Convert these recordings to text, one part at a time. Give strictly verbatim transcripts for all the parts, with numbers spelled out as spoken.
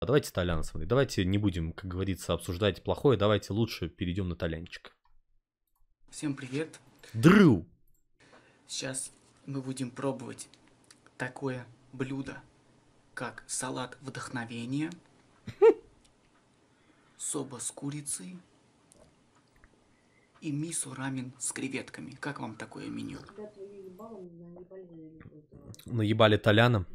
А давайте Толяна смотреть. Давайте не будем, как говорится, обсуждать плохое. Давайте лучше перейдем на Толянчик. Всем привет. Дрю. Сейчас мы будем пробовать такое блюдо, как салат вдохновения, соба с курицей и мисо рамен с креветками. Как вам такое меню? Наебали Толяна.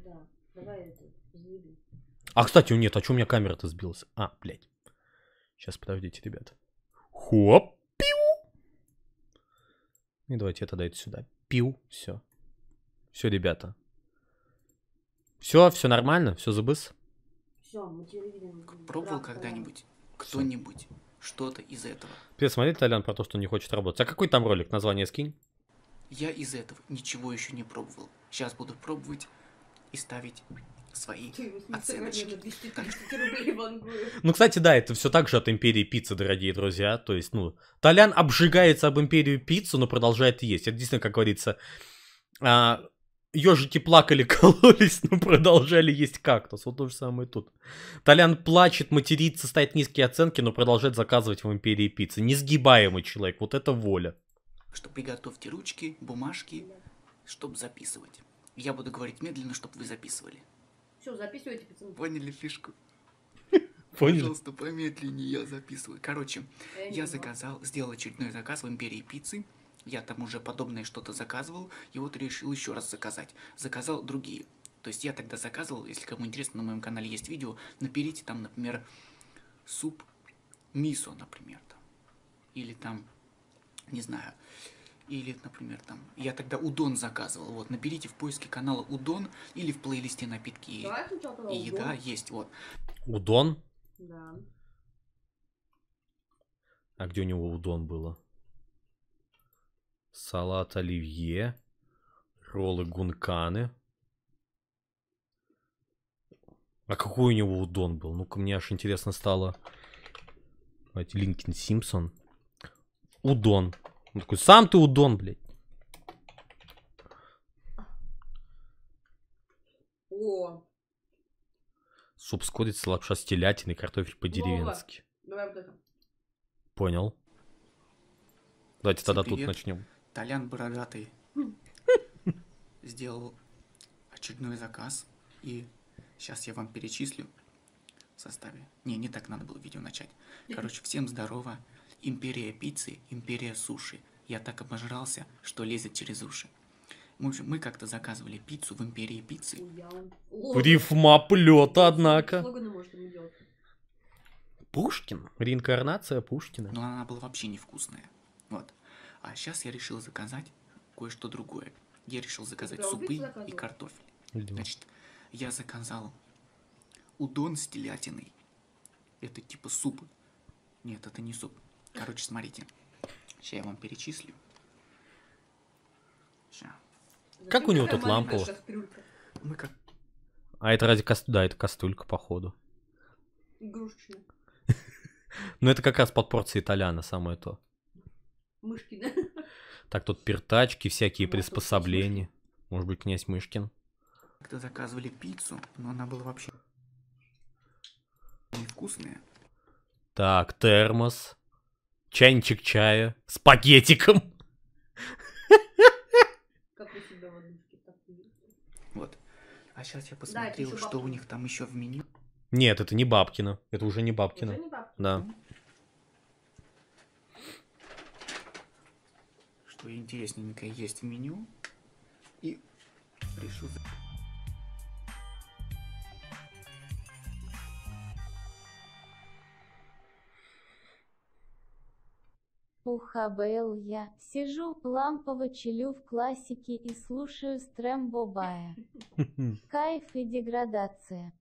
А, кстати, нет, а что у меня камера-то сбилась? А, блядь. Сейчас, подождите, ребята. Хоп, пиу. И давайте я тогда это сюда. Пиу, все. Все, ребята. Все, все нормально, все забыс. Пробовал когда-нибудь кто-нибудь что-то из этого? Привет, смотри, Толян, про то, что он не хочет работать. А какой там ролик? Название скинь. Я из этого ничего еще не пробовал. Сейчас буду пробовать и ставить свои оценочки. Ну, кстати, да, это все так же от Империи Пиццы, дорогие друзья. То есть, ну, Толян обжигается об Империю Пиццу, но продолжает есть. Это действительно, как говорится, а, ежики плакали, кололись, но продолжали есть кактус. Вот то же самое тут. Толян плачет, матерится, ставит низкие оценки, но продолжает заказывать в Империи Пиццы. Несгибаемый человек, вот это воля. Что приготовьте ручки, бумажки, чтобы записывать. Я буду говорить медленно, чтобы вы записывали. Все, записывайте, пацаны. Поняли фишку? Поняли? Пожалуйста, помедленнее, я записываю. Короче, я заказал, сделал очередной заказ в Империи Пиццы. Я там уже подобное что-то заказывал, и вот решил еще раз заказать. Заказал другие. То есть я тогда заказывал, если кому интересно, на моем канале есть видео, наберите там, например, суп мисо, например, там. Или там, не знаю, или, например, там, я тогда удон заказывал, вот, наберите в поиске канала удон, или в плейлисте напитки и, и еда есть, вот. Удон? Да. А где у него удон было? Салат оливье, роллы гунканы. А какой у него удон был? Ну-ка, мне аж интересно стало. Давайте, Линкин Симпсон. Удон. Он такой, сам ты удон, блядь. О. Суп с курицей, лапша с телятиной, картофель по-деревенски. Давай вот это. Понял. Давайте Всем тогда привет. тут начнем. Толян Бородатый сделал очередной заказ, и сейчас я вам перечислю в составе. Не, не так надо было видео начать. Короче, всем здорово. Империя пиццы, империя суши. Я так обожрался, что лезет через уши. В общем, мы как-то заказывали пиццу в Империи Пиццы. Рифма плета, однако. Слоганы может ему делать. Пушкин. Реинкарнация Пушкина. Но она была вообще невкусная. Вот. А сейчас я решил заказать кое-что другое. Я решил заказать Ты супы пиццу и заказывал? картофель. Видимо. Значит, я заказал удон с телятиной. Это типа суп. Нет, это не суп. Короче, смотрите. Сейчас я вам перечислю. Сейчас. Как у него тут лампово? Мы как... А это ради кастрюли. Да, это кастрюлька, походу. Игрушечная. Ну это как раз под порцией Толяна, самое то. Мышки, да? Так, тут пертачки, всякие Может, приспособления. Может быть, князь Мышкин. Как-то заказывали пиццу, но она была вообще невкусная. Так, термос. Чайничек чая. С пакетиком. Как у себя в однушке, так и есть. Вот. А сейчас я посмотрел, еще что у бабкино. них там еще в меню. Нет, это не Бабкина. Это уже не Бабкина. Уже не бабки. Да. Что интересненькое есть в меню. И решил... Ухабэл я сижу, лампово челю в классике и слушаю Стрембо Бая. Кайф и деградация.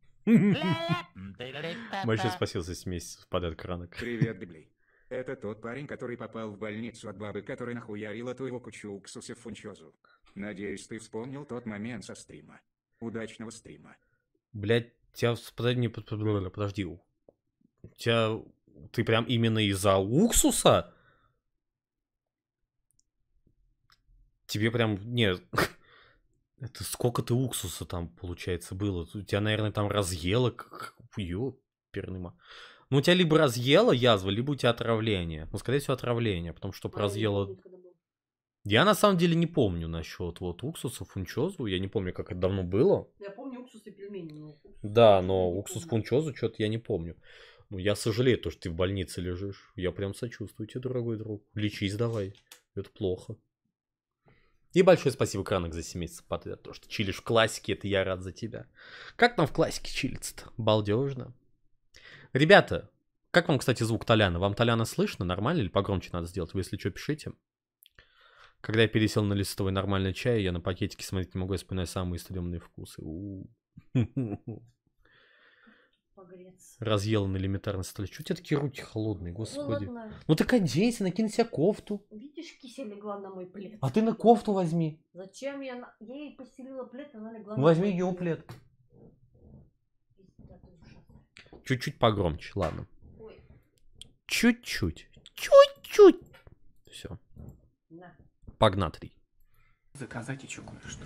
Большое спасибо за семь месяцев подряд кранок. Привет, Библей. Это тот парень, который попал в больницу от бабы, которая нахуярила твоего кучу уксуса в фунчозу. Надеюсь, ты вспомнил тот момент со стрима. Удачного стрима. Блять, тебя... Подожди, не- подожди. У тебя... Ты прям именно из-за уксуса? Тебе прям... Не... Это сколько ты уксуса там, получается, было? У тебя, наверное, там разъело, как... Ёперный ма. Ну, у тебя либо разъела язва, либо у тебя отравление. Ну, скорее всего, отравление, потому что А, я не разъела... помню, когда был. Я на самом деле не помню насчет вот уксуса, фунчозу. Я не помню, как это давно было. Я помню уксус и пельмени. Но уксус Да, я но не уксус помню. фунчозу что-то я не помню. Ну, я сожалею, то, что ты в больнице лежишь. Я прям сочувствую тебе, дорогой друг. Лечись давай. Это плохо. И большое спасибо, Кранок, за семь месяцев подряд. То, что чилишь в классике, это я рад за тебя. Как нам в классике чилиться-то? Балдежно. Ребята, как вам, кстати, звук Толяна? Вам Толяна слышно? Нормально или погромче надо сделать? Вы, если что, пишите. Когда я пересел на листовый нормальный чай, я на пакетике смотреть не могу, я вспоминаю самые стрёмные вкусы. У-у-у. Погреться. Разъел на элементарной столе. Чё у тебя такие руки холодные, господи? Холодно. Ну так оденься, накинь себе кофту. Видишь, кисель легла на мой плед. А ты на кофту возьми. Зачем я... На... Я ей постелила плед, она легла Ну, на возьми мой ее плед. Пизда ты ужасная. Чуть-чуть погромче, ладно. Ой, Чуть-чуть. Чуть-чуть. Все. на. Погнатый. Заказать еще кое-что.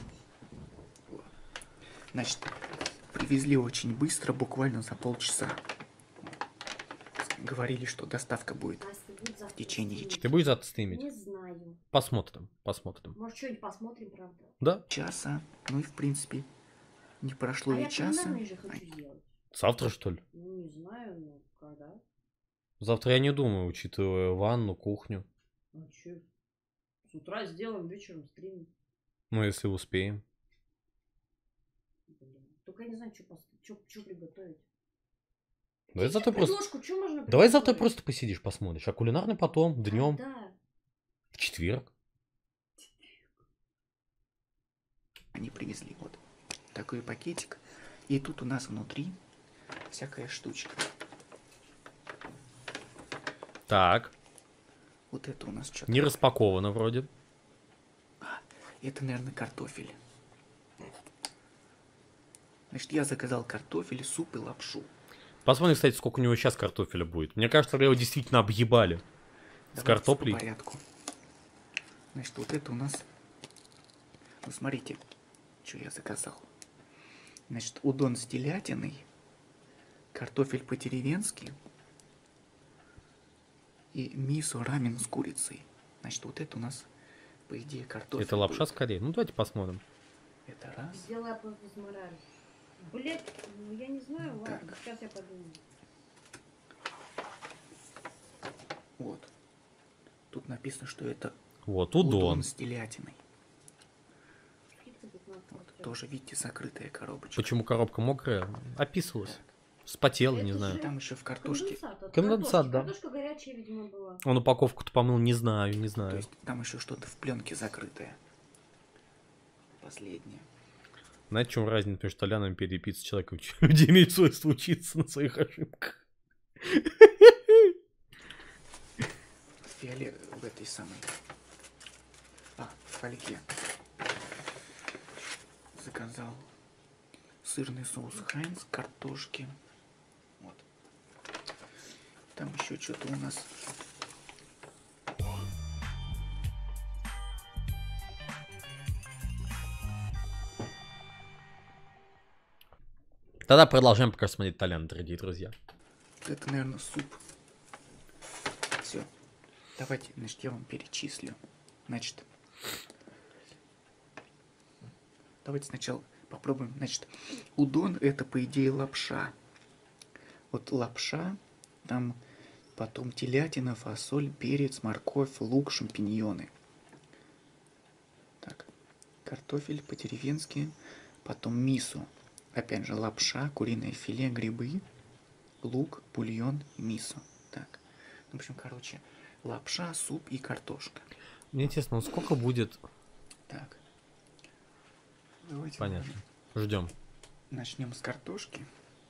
Значит, привезли очень быстро, буквально за полчаса. Говорили, что доставка будет Настя, будет завтра в течение стримить? Ты будешь завтра стримить? Не знаю. Посмотрим, посмотрим. Может, что-нибудь посмотрим, правда? Да? часа. Ну и в принципе не прошло А и я часа. кулинарный же хочу сделать. Завтра, что ли? Ну, не знаю, ну, когда. Завтра я не думаю, учитывая ванну, кухню. Ну, че? С утра сделаем, вечером стримим. Ну, если успеем. Блин. Только я не знаю, что пос... приготовить. Давай завтра просто... Предложку, что можно Давай завтра приготовить? просто посидишь, посмотришь. А кулинарный потом, днем, Да. в четверг. Они привезли вот такой пакетик. И тут у нас внутри всякая штучка. Так, Вот это у нас что-то. не распаковано вроде. Это, наверное, картофель. Значит, я заказал картофель, суп и лапшу. Посмотрим, кстати, сколько у него сейчас картофеля будет. Мне кажется, его действительно объебали. С Давайте картоплей. По порядку. Значит, вот это у нас... Ну, смотрите, что я заказал. Значит, удон с телятиной, картофель по-деревенски и мисо рамен с курицей. Значит, вот это у нас, по идее, картофель. Это лапша будет. скорее. Ну, давайте посмотрим. Это раз. Сделай просто с мораль. Блять, ну я не знаю, ладно, Так. сейчас я подумаю. Вот. Тут написано, что это Вот, удон, удон. с телятиной. Скидка пятнадцать процентов. Тоже, видите, закрытая коробочка. Почему коробка мокрая? Описывалась. Спотела, не Это знаю. же Там еще в картошке. Конденсат, от Конденсат, картошки. да. Картошка горячая, видимо, была. Он упаковку-то помыл, не знаю, не То знаю. есть там еще что-то в пленке закрытое. Последнее. Знаете, в чем разница между Толянами перепить с человеком? Люди имеют свойство учиться на своих ошибках. Фиолет в этой самой. А, в фольге. Заказал сырный соус Хайнс, картошки. Вот. Там еще что-то у нас. Тогда продолжаем пока смотреть Толяна, дорогие друзья. Это, наверное, суп. Все. Давайте, значит, я вам перечислю. Значит, давайте сначала попробуем. Значит, удон это, по идее, лапша. Вот лапша, там потом телятина, фасоль, перец, морковь, лук, шампиньоны. Так, картофель по-деревенски, потом мисо. Опять же, лапша, куриное филе, грибы, лук, бульон и мисо. Так, в общем, короче, лапша, суп и картошка. Мне интересно, ну сколько будет... Так. Давайте Понятно. Ждем. начнем с картошки.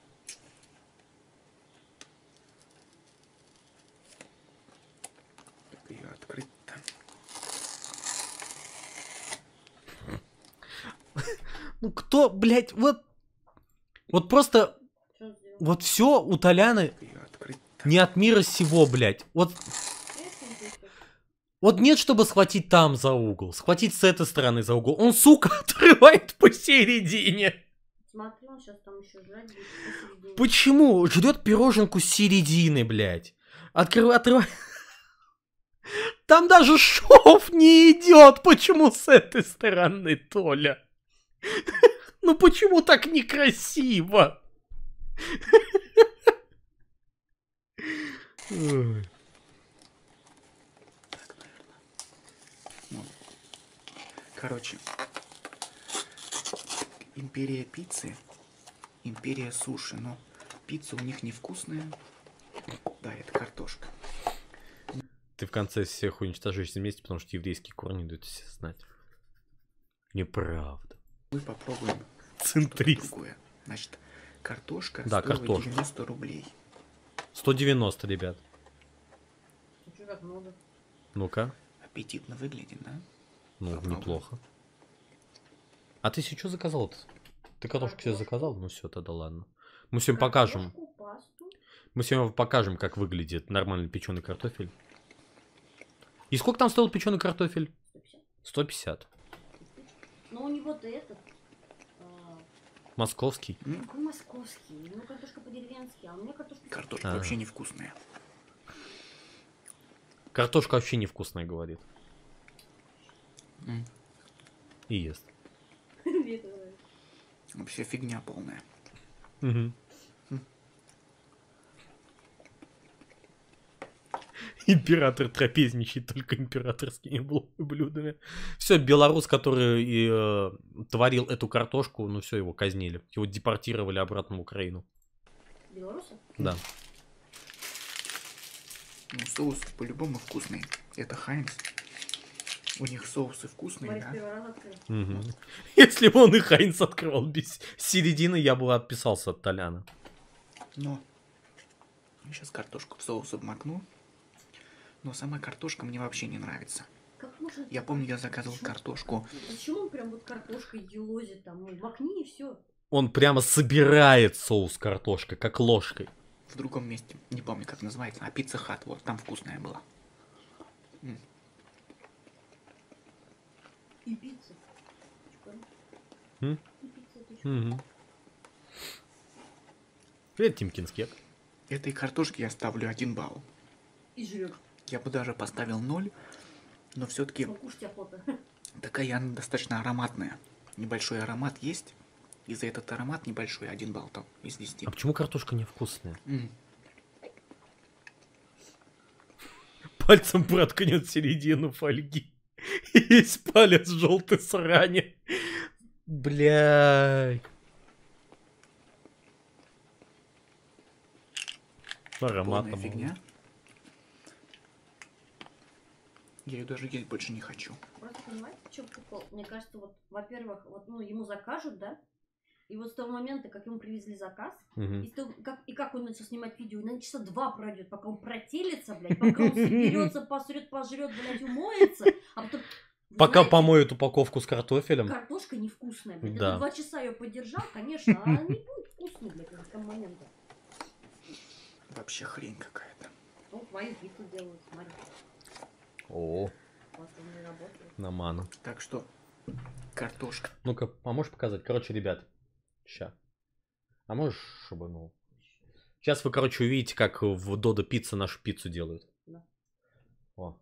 Как ее открыть-то? Ну кто, блядь, вот... Вот просто... Что сделал? Вот все у Толяны Как ее открыть-то? не от мира сего, блядь. Вот, Пресс или что? Вот нет, чтобы схватить там за угол, схватить с этой стороны за угол. Он, сука, отрывает посередине. Смотри, он сейчас там еще жрать будет посередине. Почему? Жрет пироженку с середины, блядь. Открывай, отрывай. Там даже шов не идет. Почему с этой стороны, Толя? Ну почему так некрасиво? Ой. Короче, империя пиццы, империя суши, но пицца у них невкусная. Да, это картошка. Ты в конце всех уничтожишь вместе, потому что еврейские корни дают все знать. Неправда. Мы попробуем Центрист. что-то другое. Значит, картошка Да, стоила картошка. девяносто рублей. сто девяносто, ребят. Ну, чё так много? Ну-ка. Аппетитно выглядит, да? Ну, Попробуй. неплохо. А ты себе что заказал-то? Ты картошку себе заказал? Ну все, тогда ладно. Мы сегодня покажем. Картошку, пасту. Мы сегодня покажем, как выглядит нормальный печеный картофель. И сколько там стоил печеный картофель? сто пятьдесят. сто пятьдесят. Ну, у него-то этот... а, Московский. М? Какой московский? Ну, картошка по-деревенски, а у меня картошка... Картошка А. вообще невкусная. Картошка вообще невкусная, говорит. М. И ест. Мне это нравится. Вообще фигня полная. Мгм. Император трапезничает только императорскими бл- блюдами. Все, белорус, который и, э, творил эту картошку, ну все, его казнили. Его депортировали обратно в Украину. Белорусы? Да. Ну, соус по-любому вкусный. Это Хайнс. У них соусы вкусные, Борис да? первый раз открыл. Мгм. Если бы он и Хайнц открывал без середины, я бы отписался от Толяна. Но я сейчас картошку в соус обмакну. Но сама картошка мне вообще не нравится. Как можно... Я помню, я заказывал картошку. Почему он прям вот картошкой елозит там? Ну, макни и все. Он прямо собирает соус картошкой, как ложкой. В другом месте. Не помню, как называется. А пицца хат, вот, там вкусная была. М. И пицца. Чё? М? И пицца, ты чё? Мгм. Привет, Тимкинс кек. Этой картошке я ставлю один балл. И жрет. Я бы даже поставил ноль, но все-таки Покушать охота. такая она достаточно ароматная. Небольшой аромат есть. И за этот аромат небольшой один балл там из десяти. А почему картошка невкусная? М. Пальцем проткнет середину фольги. И весь палец желтый сране. Бля. Аромат Полная фигня. Я ее даже есть больше не хочу. Просто понимаете, в чем прикол? Мне кажется, вот, во-первых, вот, ну, ему закажут, да? И вот с того момента, как ему привезли заказ, и, с того- как, и как он начал снимать видео, и, наверное, часа два пройдет, пока он протелится, блядь, пока он соберется, посрет, пожрет, блядь, умоется, а потом... Вы Пока знаете, помоют упаковку с картофелем. картошка невкусная, блядь. Да. Это два часа ее подержал, конечно, а не будет вкусной, блядь, к этому моменту. Вообще хрень какая-то. Вот твою пиццу делают, смотри. О, У вас там не работает. на ману. Так что картошка. Ну-ка, поможешь показать? Короче, ребят, ща. А можешь, чтобы, ну... Сейчас вы, короче, увидите, как в Додо Пицца нашу пиццу делают. Да. О,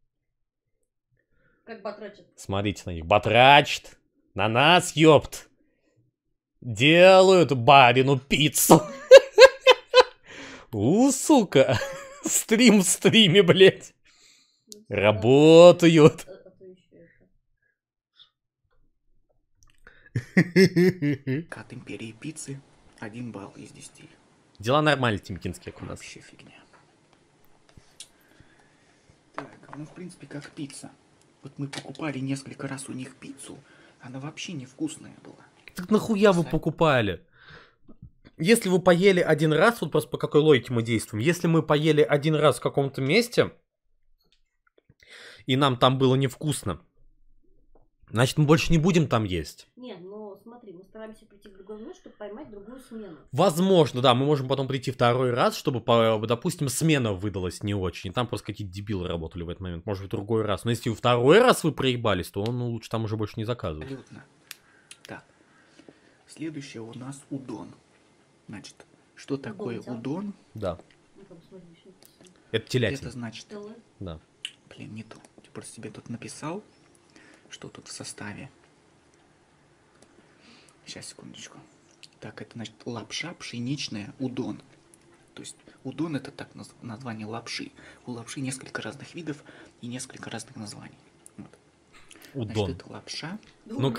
Как батрачат. смотрите на них. Батрачит. На нас, ёпт. Делают барину пиццу. У, сука. Стрим в стриме, блядь. Работают. А, а то еще это. От империи пиццы один балл из десяти. Дела нормальные, Тимкинский, у нас. Вообще фигня. Так, ну в принципе как пицца. Вот мы покупали несколько раз у них пиццу, она вообще невкусная была. Так нахуя вы покупали? Если вы поели один раз, вот просто по какой логике мы действуем. Если мы поели один раз в каком-то месте, и нам там было невкусно, значит мы больше не будем там есть. Не, ну смотри, мы стараемся прийти в другой момент, чтобы поймать другую смену. Возможно, да, мы можем потом прийти второй раз, чтобы, допустим, смена выдалась не очень. И там просто какие-то дебилы работали в этот момент. Может, в другой раз. Но если во второй раз вы проебались, то ну, лучше там уже больше не заказывать. Абсолютно. Так. Следующее у нас удон. Значит, что такое удон? Да. Ну, там, смотри, что написано. Это телятина. Это значит... Теле. Да. Блин, не то. Я просто себе тут написал, что тут в составе. Сейчас, секундочку. Так, это значит лапша пшеничная удон. То есть удон это так наз- название лапши. У лапши несколько разных видов и несколько разных названий. Вот. Удон. Значит, это лапша. Ну,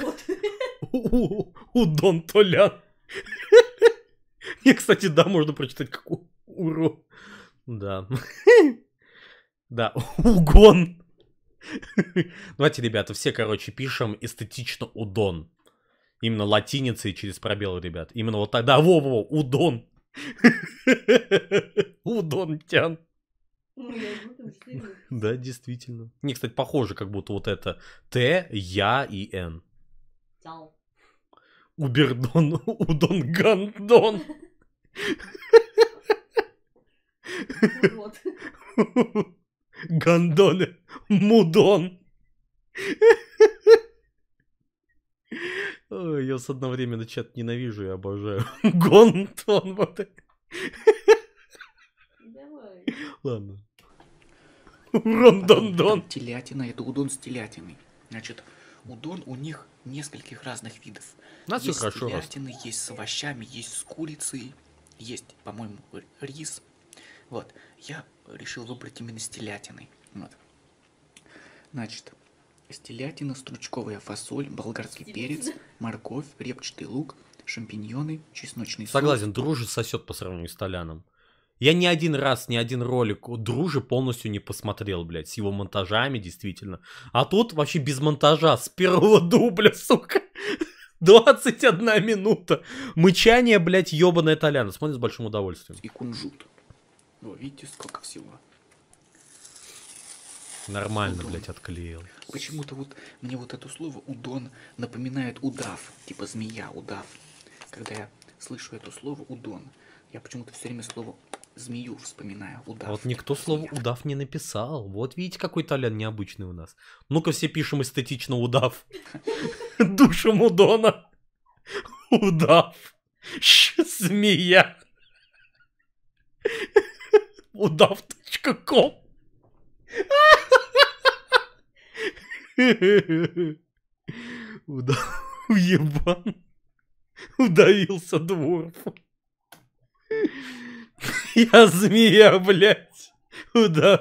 удон Толян. Не, кстати, да, можно прочитать как уро. Да. Да, угон. Давайте, ребята, все, короче, пишем эстетично удон. Именно латиницей через пробел, ребят. Именно вот тогда, во-во, удон. Удон тян. Да, действительно. Не, кстати, похоже, как будто вот это Т, Я и Н. Убердон, удон, гандон. Гандоне, мудон. Ой, я с одновременно чат ненавижу и обожаю. Гонтон, вот это. Давай. Ладно. Рондондон. Телятина, это удон с телятиной. Значит, удон у них нескольких разных видов. У нас есть все хорошо. с телятиной, есть с овощами, есть с курицей, есть, по-моему, рис. Вот, я решил выбрать именно с телятиной. Вот. Значит, с телятины стручковая фасоль, болгарский перец, морковь, репчатый лук, шампиньоны, чесночный соус. Согласен, Дружи сосет по сравнению с Толяном. Я ни один раз, ни один ролик у Дружи полностью не посмотрел, блядь, с его монтажами, действительно. А тут вообще без монтажа, с первого дубля, сука. двадцать одна минута. Мычание, блядь, ебаное Толяна. Смотрю с большим удовольствием. И кунжут. О, видите, сколько всего. Нормально, удон. блядь, отклеил. Почему-то вот мне вот это слово удон напоминает удав, типа змея, удав. Когда я слышу это слово удон, я почему-то все время слово змею вспоминаю, удав. А вот никто слово удав не написал. Вот видите, какой Толян необычный у нас. Ну-ка все пишем эстетично удав. Душем удона. Удав. Змея. удав точка ком. Удав, ебан. Удавился Дворф. Я змея, блядь. Удав.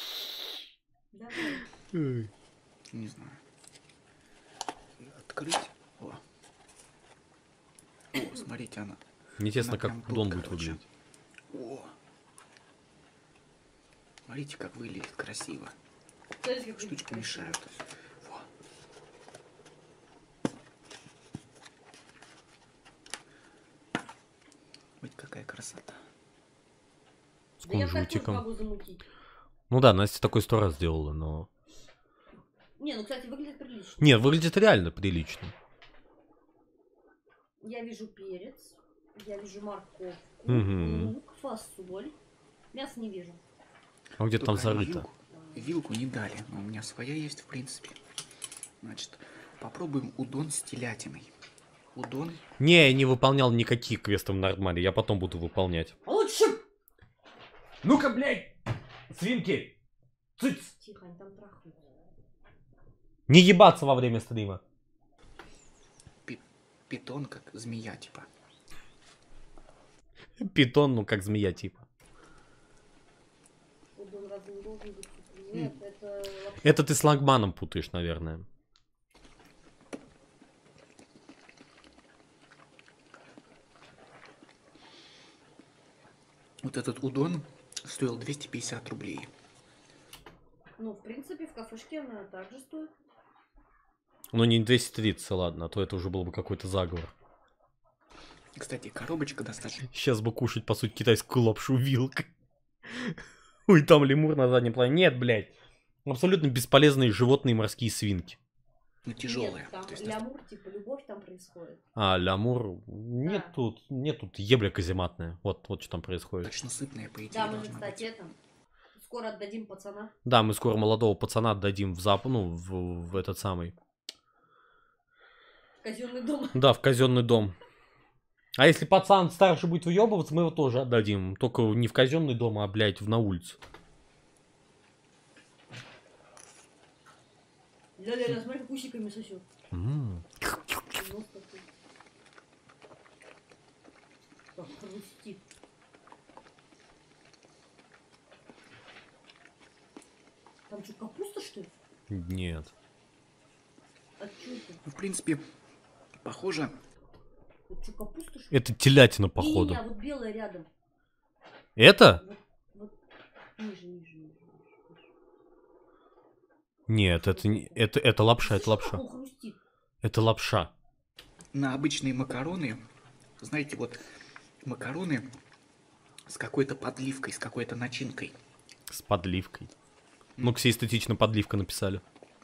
Не знаю. Открыть. О, О смотрите, она. Интересно, она как прям удон тут, будет короче. выглядеть. О. Смотрите, как выглядит красиво. Штучки мешают. Во. Вот какая красота. С Да я так тоже кунжутиком. могу замутить. Ну да, Настя такой сто раз делала, но... Не, ну, кстати, выглядит прилично. Не, выглядит реально прилично. Я вижу перец, я вижу морковку, Мгм. лук, фасоль. Мясо не вижу. А где там Только зарыто? Вилку, вилку не дали, но у меня своя есть, в принципе. Значит, попробуем удон с телятиной. Удон. Не, я не выполнял никаких квестов в нормале, я потом буду выполнять. Лучше! Ну-ка, блядь! Свинки! Цыц! Тихо, они там трахают. Не ебаться во время стрима. Пи- питон, как змея, типа. Питон, ну как змея, типа. Удон разве не должен быть? Нет, это... лапша. Это ты с Лагманом путаешь, наверное. Вот этот удон стоил двести пятьдесят рублей. Ну, в принципе, в кафешке она также стоит. Ну не двести тридцать, ладно, а то это уже был бы какой-то заговор. Кстати, коробочка достаточно. Сейчас бы кушать, по сути, китайскую лапшу вилкой. Ой, там лемур на заднем плане. Нет, блядь. Абсолютно бесполезные животные морские свинки. Ну, тяжелая. Нет, там То есть, лямур, типа, любовь там происходит. А, лямур. Нет Да. тут, нет тут ебля казематная. Вот, вот что там происходит. Точно сытная, по идее, Да, мы же, должна кстати, быть. это, скоро отдадим пацана. Да, мы скоро молодого пацана отдадим в зап, ну, в, в этот самый. Казенный дом. Да, в казенный дом. А если пацан старше будет выебываться, мы его тоже отдадим. Только не в казенный дом, а, блядь, в на улицу. Ля-ля-ля, смотри, как усиками сосет. М. Нос такой. Как хрустит. Там что, капуста, что ли? Нет. А что это? Ну, в принципе, похоже. Это что, капуста, что ли? Это телятина, походу. Не-не-не, а вот белая рядом. Это? Вот, вот, ниже, ниже, ниже. Нет, это не... Это, это лапша, это Слышишь, лапша. как он хрустит? Это лапша. На обычные макароны, знаете, вот макароны с какой-то подливкой, с какой-то начинкой. С подливкой. Ну, все эстетично подливка написали.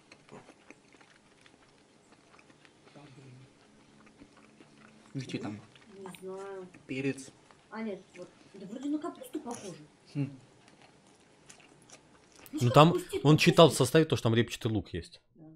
Видите, там Не знаю. перец. А нет, вот. Да вроде на капусту похоже. Хм. Ну, Ну что там, хрустит он читал в капустой? составе то, что там репчатый лук есть. Да.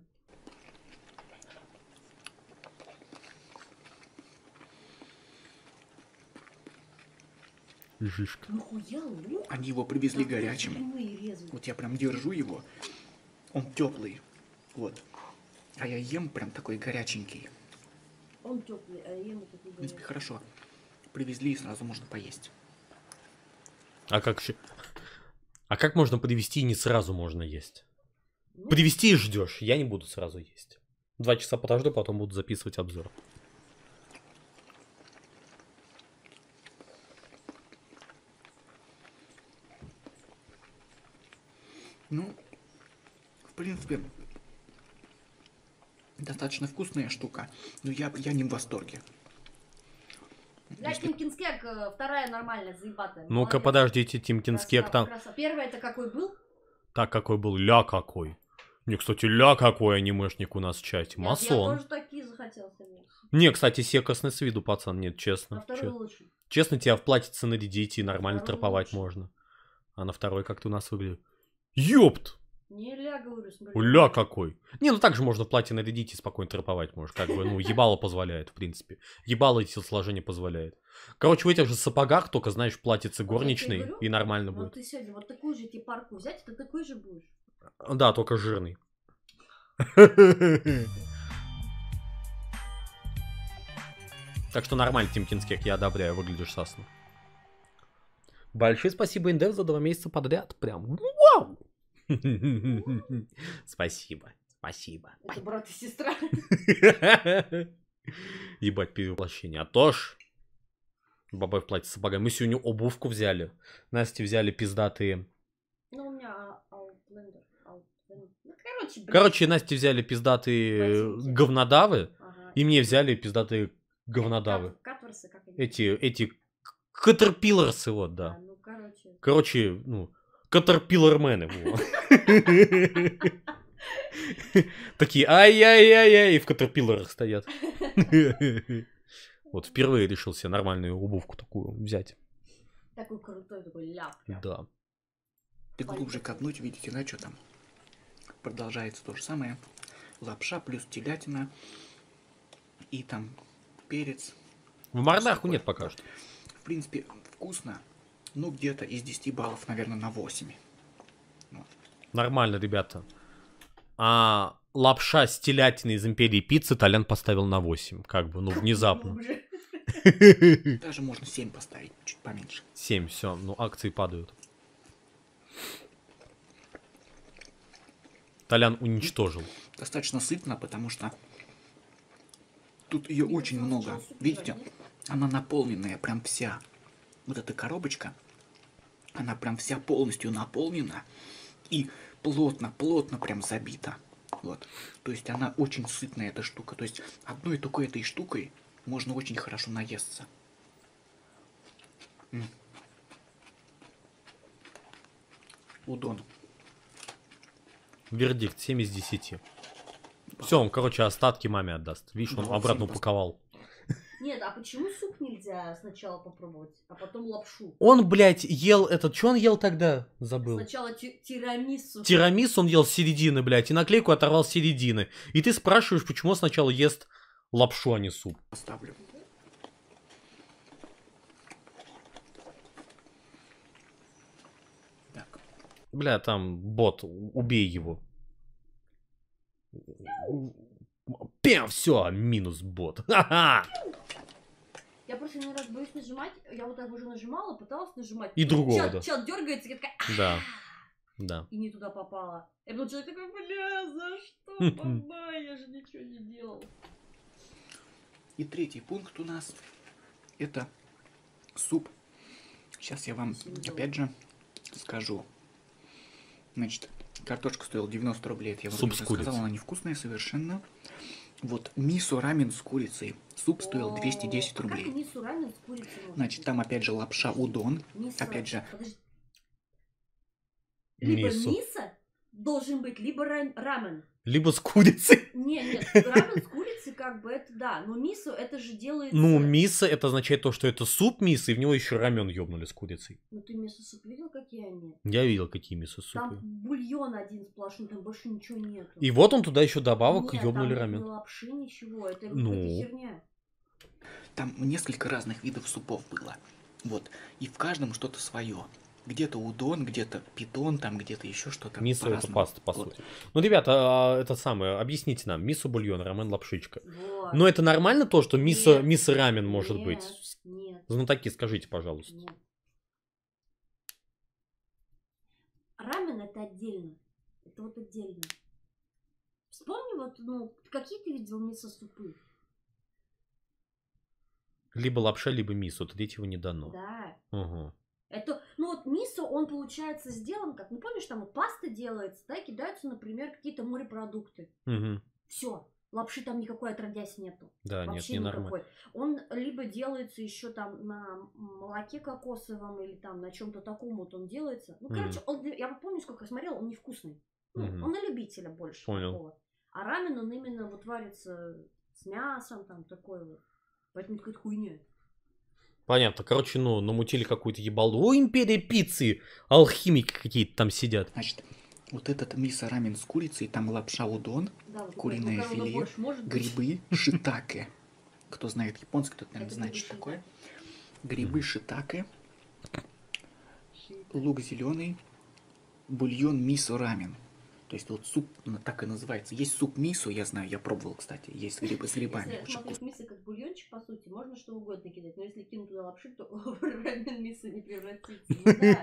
Жишка. Нахуя лук? Они его привезли Так, горячим. прямые резать. Вот я прям держу его. Он теплый. Вот. А я ем прям такой горяченький. Он теплый, а я ему такой В принципе, горячий. хорошо. Привезли и сразу можно поесть. А как еще? А как можно привезти и не сразу можно есть? Ну, Привезти и ждешь. Я не буду сразу есть. Два часа подожду, потом буду записывать обзор. Ну, в принципе, достаточно вкусная штука. Но я, я не в восторге. Для Тимкинскек э, вторая нормальная, заебатая. Ну-ка, Молодец. подождите, Тимкин Скек Красава, там. красава. Первый это какой был? Так, какой был? Ля какой. Не, кстати, ля какой анимешник у нас в чате. Я- Я, Масон. тоже такие захотел себе. Не, кстати, секостный с виду, пацан. Нет, А честно. второй Чё- лучше. Честно, тебя в платьице нарядить и нормально Второй троповать лучше. можно. А на второй как-то у нас выглядит. Ёпт! Не ля, говорю, смотри. Ля какой. Не, ну так же можно в платье нарядить и спокойно троповать можешь. Как бы, ну, ебало позволяет, в принципе. Ебало и телосложение позволяет. Короче, в этих же сапогах, только, знаешь, платьице Вот я тебе горничной, говорю, и нормально Ну будет. ты сегодня вот такую же тебе парку взять, ты такой же будешь. Да, только жирный. Так что нормально, Тимкинскек, я одобряю, выглядишь сасно. Большое спасибо, Индев, за два месяца подряд. Прям вау! Спасибо, спасибо. Это брат и сестра. Ебать, перевоплощение. А то ж. Бабай в платье с сапогами. Мы сегодня обувку взяли. Насте взяли пиздатые. Ну, у меня Outlander. Outlander. Ну, короче, блин. Короче, Насте взяли пиздатые Ботинки. говнодавы. Ага. И мне взяли пиздатые говнодавы. Кат- Катворсы, как они? Эти, эти катерпилларсы, вот, А, да. ну, короче. Короче, ну, катерпиллармены. во. Такие ай-яй-яй-яй, и в катерпилларах стоят. Вот впервые решил себе нормальную обувку такую взять. Такой крутой, такой ляп. Да. Ты глубже копнуть, видите, да, что там? Продолжается то же самое. Лапша плюс телятина. И там перец. В Марнаху нет пока что. В принципе, вкусно. Ну, где-то из десяти баллов, наверное, на восемь. Нормально, ребята. А лапша с телятиной из Империи Пиццы Толян поставил на восемь. Как бы, ну, внезапно. Глубже. Даже можно семь поставить, чуть поменьше. семь, все, ну акции падают. Толян уничтожил. Достаточно сытно, потому что тут ее Мне очень кажется, много. сначала суп Видите? жарить. Она наполненная, прям вся. Вот эта коробочка, она прям вся полностью наполнена и плотно, плотно прям забита. Вот. То есть она очень сытная, эта штука. То есть одной только этой штукой можно очень хорошо наесться. М. Удон. Вердикт семь из десяти. Все, он, короче, остатки маме отдаст. Видишь, он Ну, обратно всем упаковал. Нет, а почему суп нельзя сначала попробовать, а потом лапшу? Он, блядь, ел этот... Что он ел тогда? Забыл. Сначала ти- тирамису. Тирамису он ел с середины, блядь, и наклейку оторвал с середины. И ты спрашиваешь, почему он сначала ест лапшу, а не суп. Поставлю. Так. Бля, там бот, убей его. Пем, все, минус бот. Ха-ха! Я просто один раз боюсь нажимать, я вот так уже нажимала, пыталась нажимать. И другого, чат, да. Чат дергается, и я такая... Да, да. И не туда попала. И был человек такой, бля, за что, баба, я же ничего не делал. И третий пункт у нас это суп. Сейчас я вам опять же скажу. Значит, картошка стоила девяносто рублей, это я Суп вам с уже курицей. сказал, она невкусная совершенно. Вот мисо рамен с курицей. Суп стоил двести десять О, а как рублей. мису рамен с курицей можно Значит, там опять же лапша удон. Мисо- Опять же, подожди. Либо Мисо. мисо должен быть, либо ра- рамен. Либо с курицей. Не, нет, рамен с курицей как бы это да, но мисо это же делается... Ну, мисо, это означает то, что это суп мисо, и в него еще рамен ёбнули с курицей. Ну ты мисо-суп видел, какие они? Я видел, какие мисо-супы. Там бульон один сплошной, там больше ничего нету. И вот он туда еще добавок Нет, ёбнули там рамен. ни лапши, ничего, это Ну. какая-то херня. там несколько разных видов супов было. Вот. И в каждом что-то свое. Где-то удон, где-то питон, там где-то еще что-то. Мисо это по-разному. паста, по Вот. сути. Ну, ребята, а, это самое, объясните нам. Мисо бульон, рамен лапшичка. Вот. Но это нормально то, что мисо, Нет. мисо рамен может Нет, быть? Нет, Знатоки, скажите, пожалуйста. нет. Рамен это отдельно. Это вот отдельно. Вспомни вот, ну, какие ты видел мисо-супы? Либо лапша, либо мисо. Третьего не дано. Да. Угу. Это, ну вот мисо, он получается сделан как, ну помнишь, там вот паста делается, да, и кидаются, например, какие-то морепродукты. Угу. Все, лапши там никакой отродясь нету. Да, нет, Вообще не никакой. нормально. Он либо делается еще там на молоке кокосовом или там на чем-то таком вот он делается. Ну, Мгм. короче, он, я вот помню, сколько я смотрела, он невкусный. Ну, Мгм. он на любителя больше. Понял. Такого. А рамен, он именно вот варится с мясом, там такой вот. Поэтому это какая-то хуйня. Понятно. Короче, ну, намутили какую-то ебалду. О, империя пиццы! Алхимики какие-то там сидят. Значит, вот этот мисо рамен с курицей, там лапша удон, Да, вот Куриное такой, ну, филе, больше может быть. грибы, шитаке. Кто знает японский, тот, наверное, Это знает, будет что такое. шитаке. Грибы шитаке, лук зеленый, бульон мисо рамен. То есть вот суп ну, так и называется. Есть суп мисо, я знаю, я пробовал, кстати. Есть грибы с грибами. Если Очень смотреть вкусно. мисо как бульончик, по сути, можно что угодно кидать. Но если кинуть туда лапши, то в рамен мисо не превратится. Ну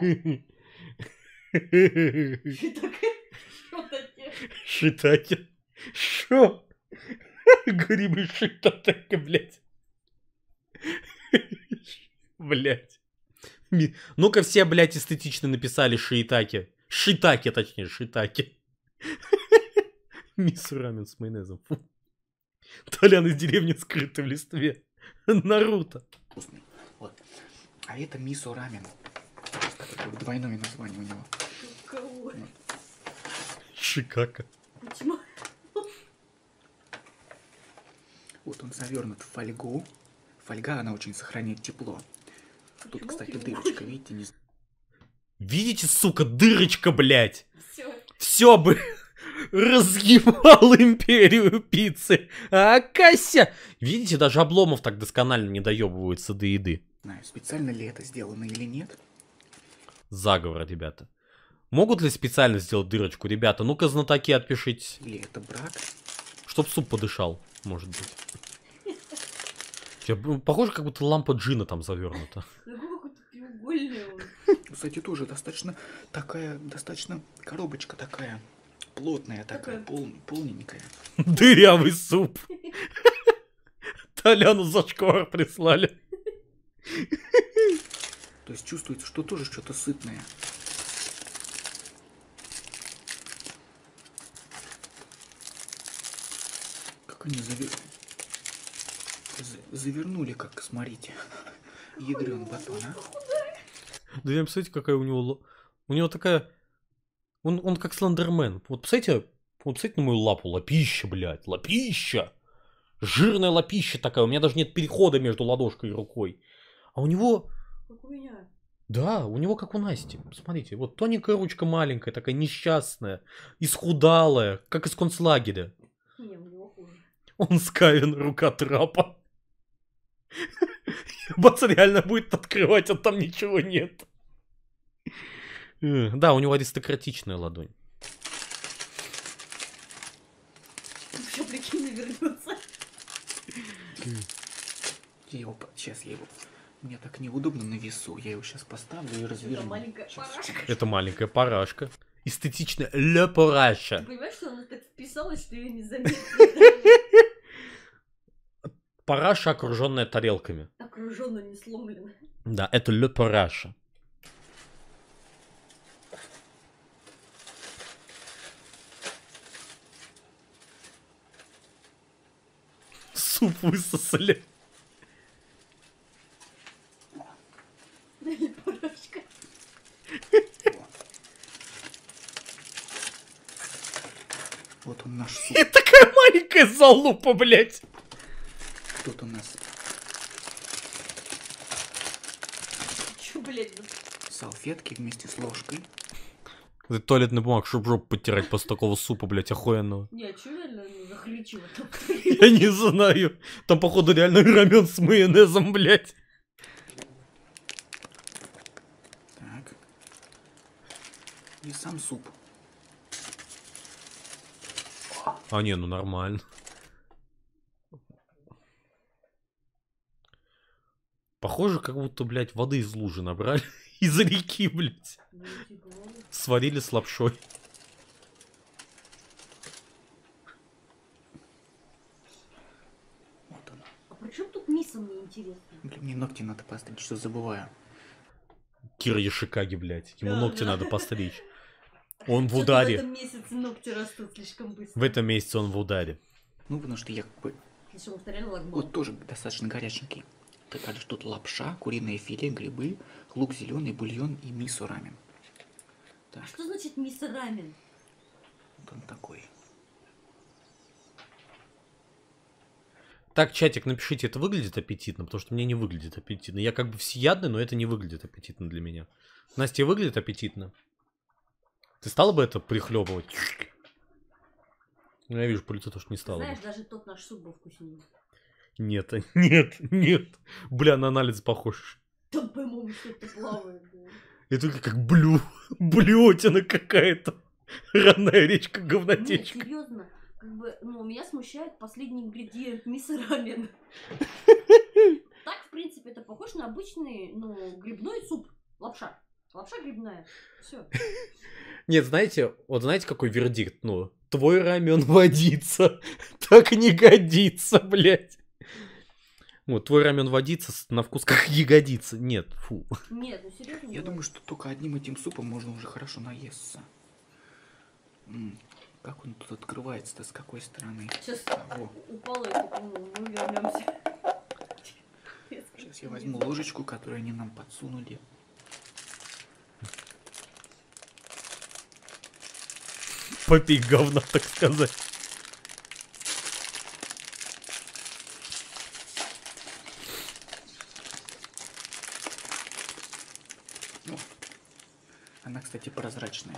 да. Что такое? Шитаки. Шо? Грибы шитаки, блядь. Блядь. Ми- Ну-ка все, блядь, эстетично написали шиитаки. Шитаки, точнее, шитаки. Мисо рамен с майонезом. Фу. Толян из деревни скрыты в листве. Наруто. Вкусный. Вот. А это мисо рамен. Такое двойное название у него. Кого? Шикака. Почему? Вот он завернут в фольгу. Фольга, она очень сохраняет тепло. Тут, Почему кстати, ты не дырочка, можешь? видите, не Видите, сука, дырочка, блядь. Все. Все бы разъебал империю пиццы. А Кася. Видите, даже Обломов так досконально не доебывается до еды. знаю, специально ли это сделано или нет. Заговор, ребята. Могут ли специально сделать дырочку? Ребята, ну-ка, знатоки, отпишитесь. Или это брак. Чтоб суп подышал, может быть. Я, ну, похоже, как будто лампа джина там завернута. Такой какой-то треугольный он. Кстати, тоже достаточно такая, достаточно коробочка такая. Плотная такая, Такая. пол, полненькая. Дырявый суп. Толяну зашквар прислали. То есть чувствуется, что тоже что-то сытное. Как они завер... за- завернули, как, смотрите. Ядрен батон, а? Да я посмотрите, какая у него... ло- У него такая... Он, он как Слендермен. Вот посмотрите, Вот посмотрите на мою лапу. Лапища, блядь. Лапища. Жирная лапища такая. У меня даже нет перехода между ладошкой и рукой. А у него... Как у меня. Да, у него как у Насти. Смотрите, вот тоненькая ручка маленькая, такая несчастная, исхудалая, как из концлагеря. Не, у него хуже. Он Скавен, рука трапа. Бац, реально будет открывать, а там ничего нет. Да, у него аристократичная ладонь. Еще прикинь, вернется. Я его... Сейчас я его... Мне так неудобно на весу. Я его сейчас поставлю и разверну. Это маленькая Сейчас, парашка. Это маленькая парашка. Эстетичная ле параша. Ты понимаешь, что она так вписалась, что ее не заметила? Параша, окруженная тарелками. Окруженно, не сломлена. Да, это ле параша. Суп высосали. Парашка. Вот он наш суп. И такая маленькая залупа, блядь. Тут у нас Чё, блядь? салфетки вместе с ложкой. Это туалетный бумаг, чтобы жопу подтирать после такого супа, блядь, охуенного. Не, а чё реально захрючило там? Я не знаю. Там, походу, реально рамен с майонезом, блядь. Так. И сам суп. А не, ну нормально. Похоже, как будто, блядь, воды из лужи набрали. Из реки, блядь. Сварили с лапшой. Вот он. А при чем тут мисо, мне интересно? Блин, мне ногти надо постричь, что забываю. Кира Яшикаги, блядь. Ему Да, ногти да. надо постричь. Он в Чё-то ударе. в этом месяце ногти растут слишком быстро. В этом месяце он в ударе. Ну, потому что я как бы... Слушай, он повторял лагбол. Вот тоже достаточно горяченький. Ты кажешь, тут лапша, куриное филе, грибы, лук зеленый, бульон и мисо рамен. А что значит мисо рамен? Вот он такой. Так, чатик, напишите, это выглядит аппетитно, потому что мне не выглядит аппетитно. Я как бы всеядный, но это не выглядит аппетитно для меня. Настя, выглядит аппетитно? Ты стала бы это прихлебывать? Ну, я вижу, по лицу то, что не стала. Знаешь, бы. даже тот наш суп был вкуснее. Нет, нет, нет. Бля, на анализ похож. Там, по-моему, что-то плавает. Да. Это как блю, блюотина какая-то. Родная речка Нет, говнотечка. серьезно. Как бы, ну, меня смущает последний ингредиент мисо рамен. Так, в принципе, это похож на обычный, ну, грибной суп. Лапша. Лапша грибная. Все. Нет, знаете, вот знаете, какой вердикт? Ну, твой рамен водится. Так не годится, блядь. Вот, твой рамен водится на вкус как ягодица. Нет, фу. Нет, ну серьезно. Я думаю, что только одним этим супом можно уже хорошо наесться. М, Как он тут открывается-то, с какой стороны? Сейчас Во. упало, и ну, мы вернемся. Сейчас я возьму ложечку, которую они нам подсунули. Попей говна, так сказать. О, она, кстати, прозрачная.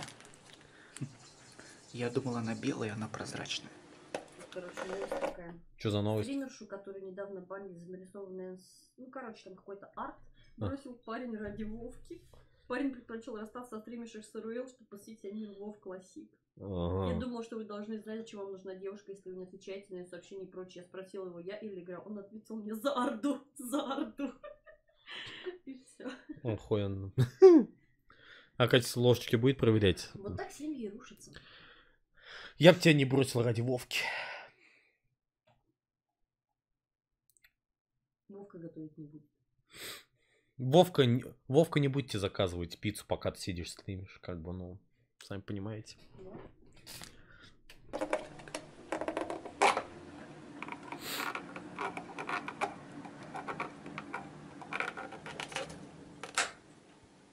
Я думал, она белая, она прозрачная. Короче, новость такая. Что за новость? Стримершу, которую недавно банили за нарисованное... с- Ну, короче, там какой-то арт, А. бросил парень ради Вовки. Парень предпочел расстаться со стримершей с РУЛ, чтобы посвятить они в Вов Классик. Я Ага. думал, что вы должны знать, зачем вам нужна девушка, если вы не отвечаете на ее сообщения и прочее. Я спросила его, я или игра. Он ответил мне за Арду, за Арду. И все. Охуенно. А качество ложечки будет проверять? Вот так семьи рушатся. Я бы тебя не бросил ради Вовки. Вовка готовить не будет. Вовка, не- Вовка, не будете заказывать пиццу, пока ты сидишь стримишь. Как бы, ну, сами понимаете. Да?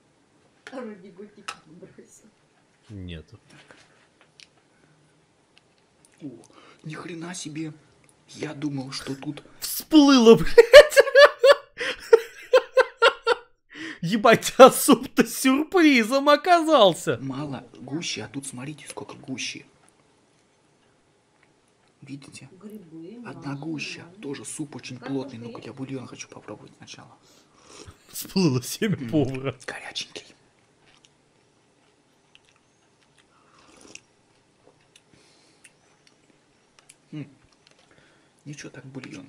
А вроде готик бросил. Нет. О, ни хрена себе. Я думал, что тут... Всплыло, блядь. Ебать, а суп-то с сюрпризом оказался. Мало гуще, а тут смотрите, сколько гуще. Видите? Грибы. Одна гуща. Тоже суп очень плотный. Ну-ка, я бульон хочу попробовать сначала. Всплыло семя повара. Горяченький. М. Ничего так бульон.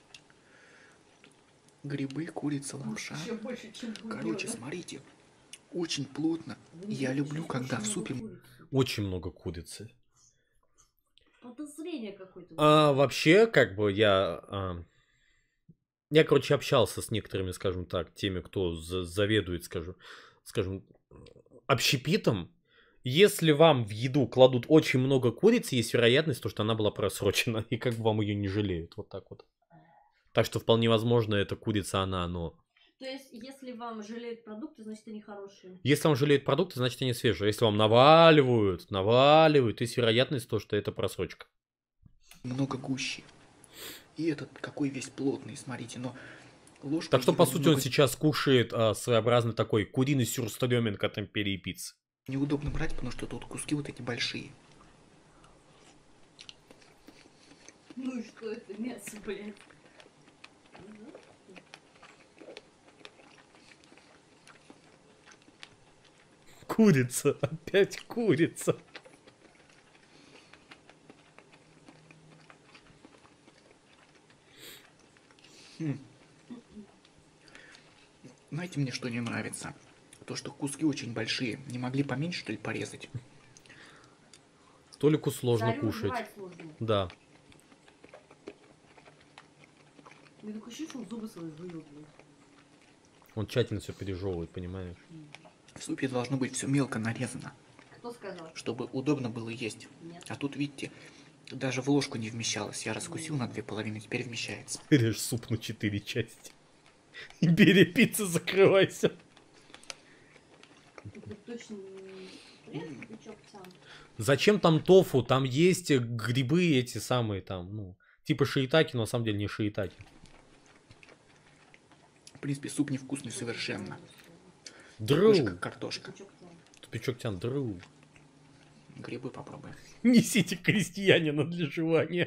Грибы, курица, лапша. Еще больше, чем бульон, Короче, да? смотрите. Очень плотно. Вы не Я знаете, люблю, что когда очень в супе... много курицы? Очень много курицы. Подозрение какое-то. А, вообще, как бы я... А, я, короче, общался с некоторыми, скажем так, теми, кто за- заведует, скажем, скажем, общепитом. Если вам в еду кладут очень много курицы, есть вероятность, то, что она была просрочена, и как бы вам ее не жалеют. Вот так вот. Так что вполне возможно, эта курица, она, но... То есть, если вам жалеют продукты, значит, они хорошие. Если вам жалеют продукты, значит, они свежие. Если вам наваливают, наваливают, есть вероятность, то, что это просрочка. Много гуще. И этот какой весь плотный, смотрите, но ложка... Так что, по сути, он немного сейчас кушает а, своеобразный такой куриный сюрстреминг от империи пиццы. неудобно брать, потому что тут куски вот эти большие. Ну и что это мясо, блядь? Курица, опять курица. Хм. Знаете, мне что не нравится? То, что куски очень большие. Не могли поменьше, что ли, порезать? Толику сложно Царю кушать. жрать сложно. Да. Мне такое ощущение, что он зубы свои жует, блядь. Он тщательно все пережевывает, понимаешь? В супе должно быть все мелко нарезано, Кто сказал? чтобы удобно было есть. Нет. А тут, видите, даже в ложку не вмещалось. Я раскусил на две половины, теперь вмещается. Режь суп на четыре части. Империя пиццы, закрывайся. Это точно не резкий пучок сам. Зачем там тофу? Там есть грибы эти самые там, ну, типа шиитаки, но на самом деле не шиитаки. В принципе, суп невкусный совершенно. Дру. Такой же, как картошка. Пучок сам. Тупичок тян, дру. Грибы попробуем. Несите крестьянина для жевания.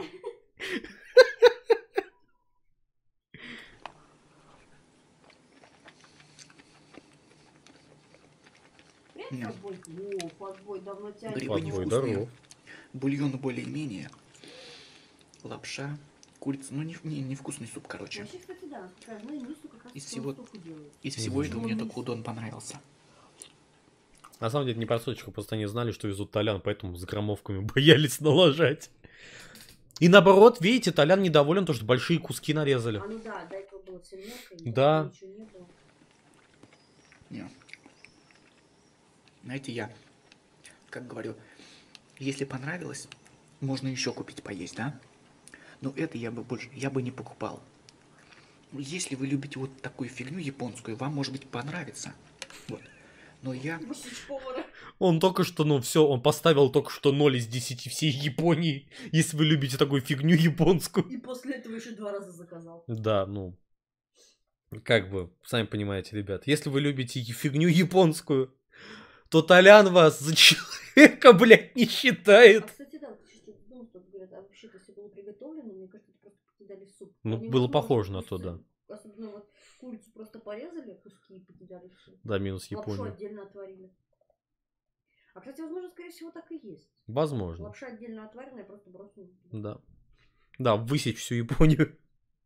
Привет, подбой. О, подбой давно тянет. Грибы Подбой, невкусные. здоров. Бульон более-менее. Лапша, курица. Ну, не, не, невкусный суп, короче. Вообще, кстати, да, насколько я знаю, Нису как раз Из из всего- всего... делают. Из всего этого мне Мгм. только удон понравился. На самом деле не просрочка, просто они знали, что везут Толян, поэтому с граммовками боялись налажать. И наоборот, видите, Толян недоволен, то, что большие куски нарезали. А ну да, до этого было все мелко. Да. Ничего не было. Не. Знаете, я, как говорю, если понравилось, можно еще купить поесть, да? Но это я бы больше, я бы не покупал. Если вы любите вот такую фигню японскую, вам, может быть, понравится. Вот. Но я... Бусич повара. Он только что, ну все, он поставил только что ноль из десяти всей Японии, если вы любите такую фигню японскую. И после этого еще два раза заказал. Да, ну, как бы, сами понимаете, ребят, если вы любите фигню японскую, то Толян вас за человека, блядь, не А, считает. кстати, да, вот еще что-то думал, что говорят, а вообще-то все было приготовлено, мне кажется, это просто покидали в суп. Ну, Они было возможно, похоже на просто- то, да. Особенно вот курицу просто порезали, куски и покидали в суп. Да, минус Лапшу Япония. отдельно отварили. А, кстати, возможно, скорее всего, так и есть. Возможно, Лапша отдельно отваренная, просто бросили. туда. да. Да, высечь всю Японию.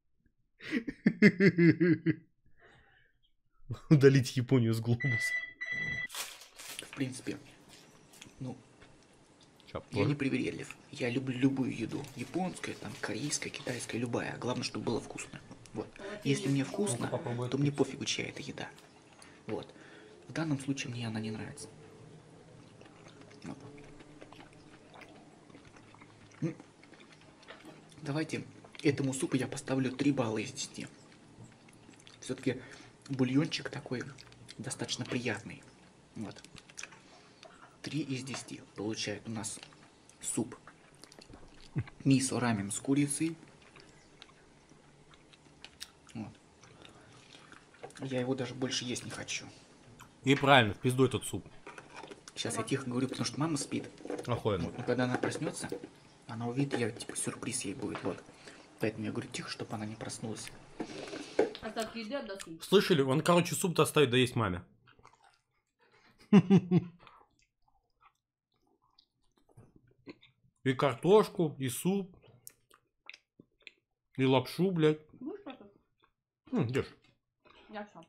Удалить Японию с глобуса. В принципе, ну, Ща, я не привередлив. Я люблю любую еду. Японская, там, корейская, китайская, любая. Главное, чтобы было вкусно. Вот. Если мне вкусно, то мне пофигу, чья это еда. Вот. В данном случае мне она не нравится. Вот. М. Давайте этому супу я поставлю три балла из десяти. Все-таки бульончик такой достаточно приятный. Вот. три из десяти получает у нас суп. Мисо рамен с курицей. Вот. Я его даже больше есть не хочу. И правильно, в пизду этот суп. Сейчас я тихо говорю, потому что мама спит. Охуенно. Вот, но когда она проснется, она увидит, я типа сюрприз ей будет. Вот. Поэтому я говорю тихо, чтобы она не проснулась. Остатки еды отдохнуть. Слышали? Он, короче, суп-то оставит доесть маме. И картошку, и суп, и лапшу, блядь. Будешь что-то? М, держи. Я сам.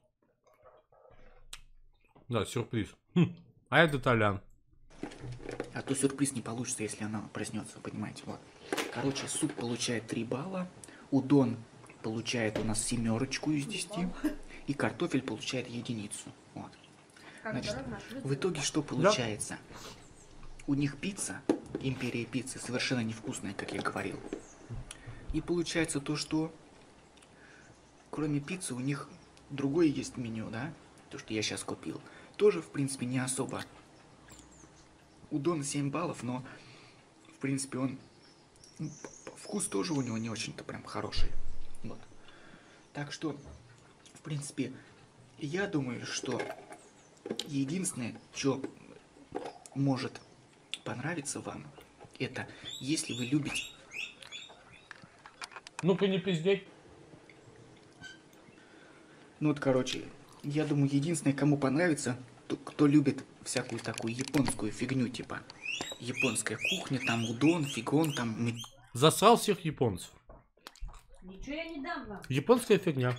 Да, сюрприз. Хм. А это Толян. А то сюрприз не получится, если она проснется, понимаете, вот. Короче, суп получает три балла, удон получает у нас семерочку из десяти, и картофель получает единицу. Вот. Значит, в итоге что получается? У них пицца, империя пиццы, совершенно невкусная, как я говорил. И получается то, что кроме пиццы у них другое есть меню, да? То, что я сейчас купил. Тоже, в принципе, не особо. Удон семь баллов, но, в принципе, он... Вкус тоже у него не очень-то прям хороший. Вот. Так что, в принципе, я думаю, что единственное, что может понравиться вам, это если вы любите... Ну-ка не пиздеть. Ну вот, короче, я думаю, единственное, кому понравится, то, кто любит всякую такую японскую фигню, типа японская кухня, там удон, фигон, там... Засрал всех японцев. Ничего я не дам вам. Японская фигня.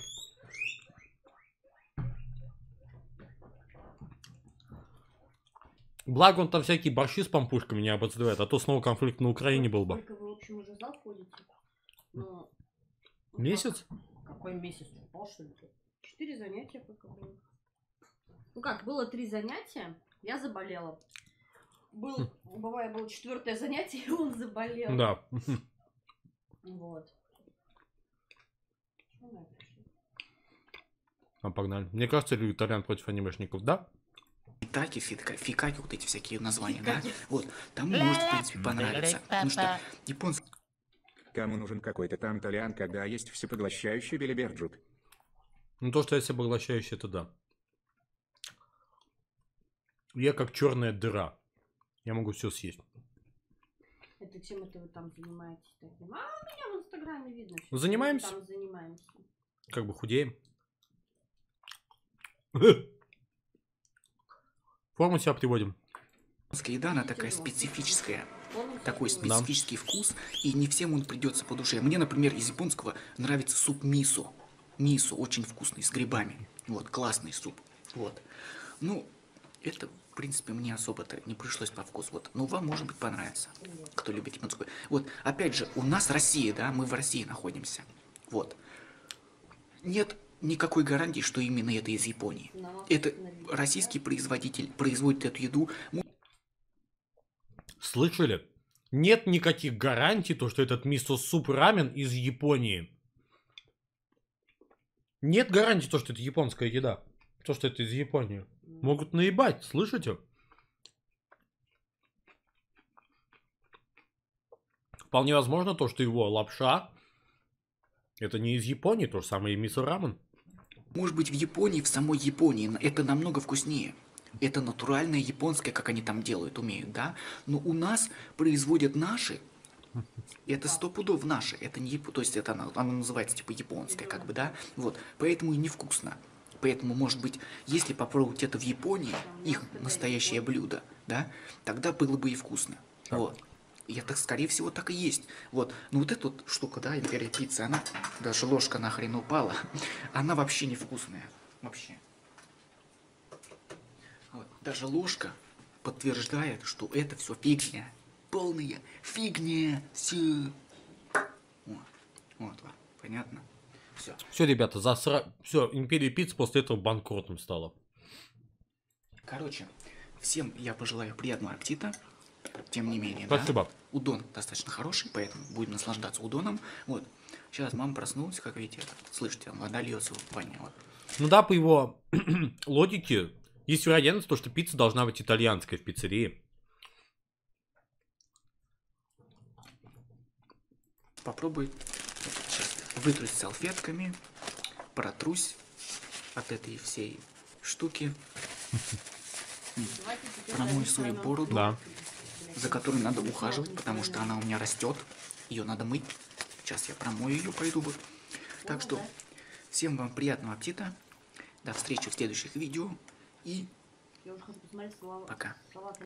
Благо он там всякие борщи с пампушками не обозревает, а то снова конфликт на Украине был бы. Сколько вы, в общем, уже зал ходите? Ну, Месяц? какой месяц? Упал, что ли? Четыре занятия пока было. Ну как, было три занятия, я заболела. Был, бывает, было четвертое занятие, и он заболел. Да. Вот. А погнали. Мне кажется, люди Толян против анимешников, да? Таки, фика, фикаки, вот эти всякие названия, да? Вот, тому может, в принципе, понравиться. Потому что японский... Кому нужен какой-то там Толян, когда есть всепоглощающий Белиберджут? Ну то, что я себя поглощающий, это да. Я как черная дыра. Я могу все съесть. Это чем это вы там занимаетесь таким? А у меня в инстаграме видно. Что Занимаемся? Там занимаемся. Как бы худеем. Форму себя приводим. Японская еда, она такая специфическая. Такой специфический да. вкус, и не всем он придется по душе. Мне, например, из японского нравится суп мисо. Мисо очень вкусный, с грибами. Вот, классный суп. Вот. Ну, это, в принципе, мне особо-то не пришлось по вкусу. Вот. Но вам, может быть, понравится, кто любит японскую. Вот, опять же, у нас Россия, да, мы в России находимся. Вот. Нет никакой гарантии, что именно это из Японии. Это российский производитель производит эту еду. Слышали? Нет никаких гарантий, то, что этот мисо-суп рамен из Японии. Нет гарантии, то, что это японская еда. То, что это из Японии. Могут наебать, слышите? Вполне возможно то, что его лапша это не из Японии, то же самое и мисо-рамен. Может быть, в Японии, в самой Японии это намного вкуснее. Это натуральное японское, как они там делают, умеют, да? Но у нас производят наши. Это сто пудов наши. Это не то есть это оно, оно называется типа японское, как бы, да? Вот. Поэтому и невкусно. Поэтому, может быть, если попробовать это в Японии, их настоящее блюдо, да, тогда было бы и вкусно. Так. Вот. И это, скорее всего, так и есть. Вот. Но вот эта вот штука, да, империя пиццы, она, даже ложка нахрен упала, она вообще невкусная. Вообще. Вот. Даже ложка подтверждает, что это все фигня. Полная фигня. Все. Вот. Вот. Понятно? Все. Все, ребята, засра... Все, империя пиццы после этого банкротом стала. Короче, всем я пожелаю приятного аппетита. Тем не менее, спасибо. Да, удон достаточно хороший, поэтому будем наслаждаться удоном. Вот. Сейчас мама проснулась, как видите, это, слышите, вода льется в бане. Вот. Ну да, по его логике, есть вероятность, что пицца должна быть итальянская в пиццерии. попробуй. Сейчас вытрусь салфетками, протрусь от этой всей штуки. Промою свою бороду, Да. за которой надо ухаживать, потому что она у меня растет. Ее надо мыть. Сейчас я промою ее, пойду вот. Так что всем вам приятного аппетита. До встречи в следующих видео. И пока.